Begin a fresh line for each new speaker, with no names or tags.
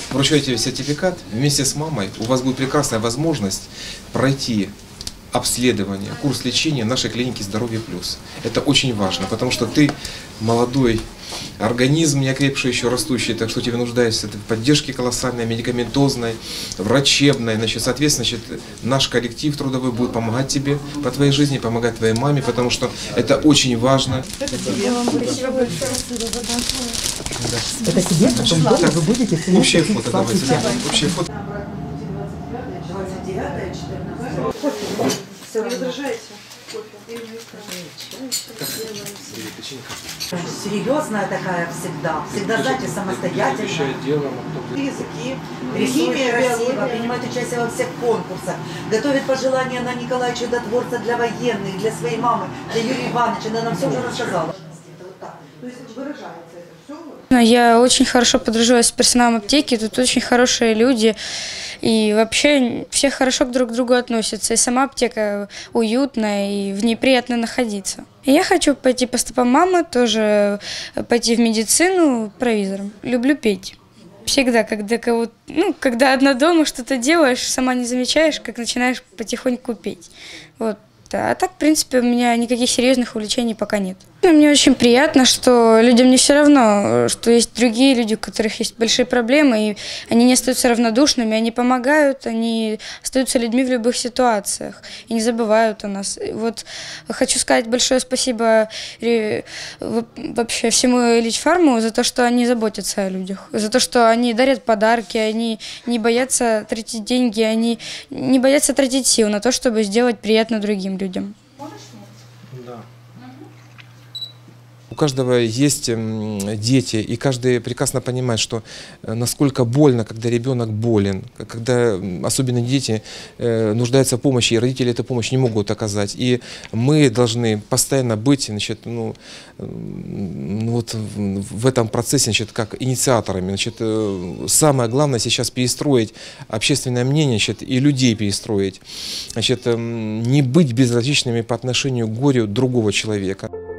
вручаете сертификат, вместе с мамой у вас будет прекрасная возможность пройти обследование, курс лечения нашей клиники «Здоровье плюс». Это очень важно, потому что ты молодой организм, не окрепший, еще растущий, так что тебе нуждаешься в поддержке колоссальной, медикаментозной, врачебной. Значит, соответственно, наш коллектив трудовой будет помогать тебе по твоей жизни, помогать твоей маме, потому что это очень важно.
Это тебе? Потом так вы будете?
Общее фото давайте. Общее фото.
29-е, 14-е. Все раздражаете? Серьезная такая всегда. Всегда, знаете, самостоятельная. Языки, рисует красиво, принимает участие во всех конкурсах, готовит пожелания на Николая Чудотворца для военных, для своей мамы, для Юрия Ивановича. Она нам все уже рассказала. То есть выражается это все?
Я очень хорошо подружилась с персоналом аптеки, тут очень хорошие люди. И вообще все хорошо друг к другу относятся. И сама аптека уютная, и в ней приятно находиться. И я хочу пойти по стопам мамы, тоже пойти в медицину провизором. Люблю петь. Всегда, когда одна дома что-то делаешь, сама не замечаешь, как начинаешь потихоньку петь. Вот. А так, в принципе, у меня никаких серьезных увлечений пока нет. Мне очень приятно, что людям не все равно, что есть другие люди, у которых есть большие проблемы, и они не остаются равнодушными, они помогают, они остаются людьми в любых ситуациях и не забывают о нас. И вот хочу сказать большое спасибо вообще всему Ильич-Фарму за то, что они заботятся о людях, за то, что они дарят подарки, они не боятся тратить деньги, они не боятся тратить сил на то, чтобы сделать приятно другим людям.
Да. У каждого есть дети, и каждый прекрасно понимает, что насколько больно, когда ребенок болен, когда особенно дети нуждаются в помощи, и родители эту помощь не могут оказать. И мы должны постоянно быть, значит, вот в этом процессе, значит, как инициаторами. Значит, самое главное сейчас перестроить общественное мнение, значит, и людей перестроить. Значит, не быть безразличными по отношению к горю другого человека.